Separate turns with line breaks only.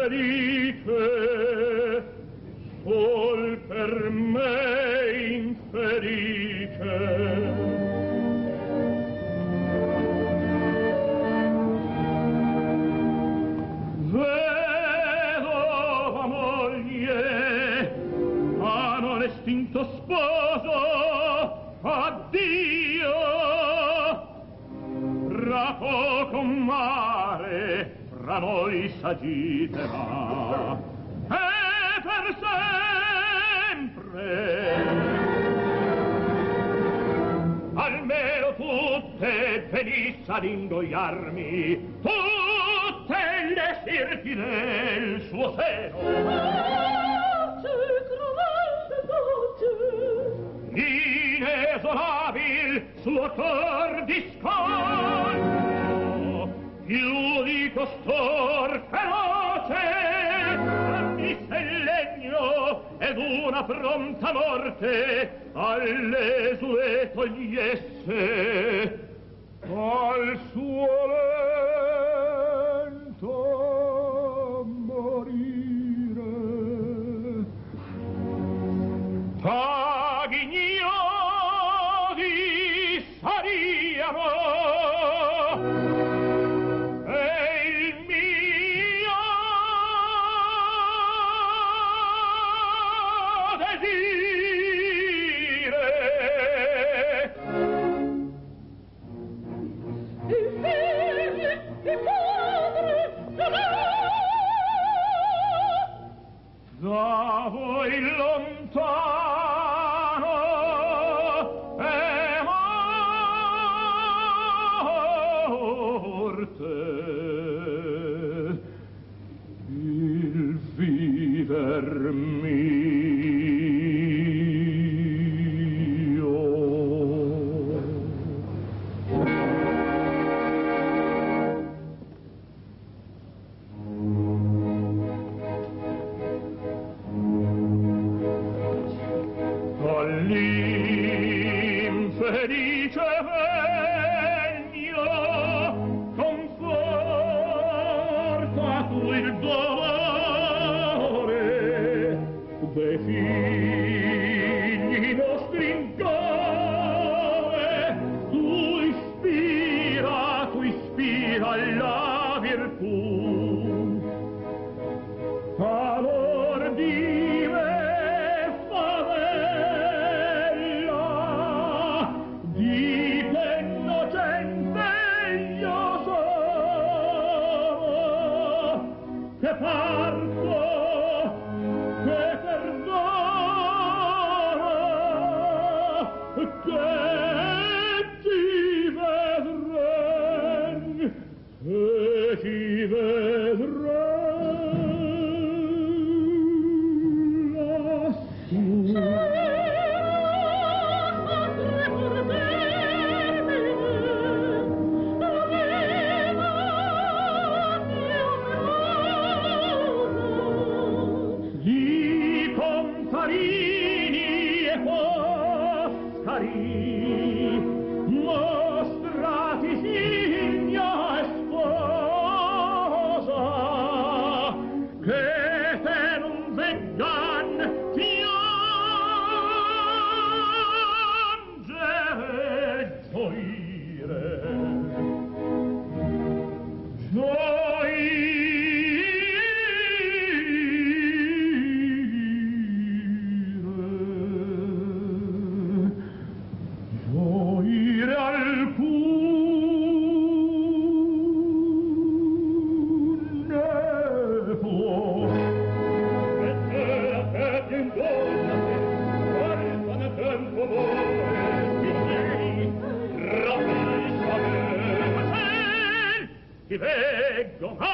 infelice, sol per me infelice. Vedova moglie, ma non estinto sposo, addio, fra poco mare fra noi s'agiterà e per sempre almeno tutte venisse ad ingoiarmi, tutte le sirpi nel suo seno. Inesorabil suo cor discordo, più di costor feroce, brandisse il legno ed una pronta morte alle sue togliesse al suo lento morire. Ignodi sariano e il mio desire. Il figlio, il padre, da voi lontano il viver mio. All'infelice il dolore dei figli nostri in cuore, tu ispira la virtù. Amor di me favella, di te innocente io sono, che parto, che perdono, che ti vedrei, che ti vedrei lassù. Farini e Foscari, mostrati signa e sposa, che te non veggan piangere e gioire. Ti veggo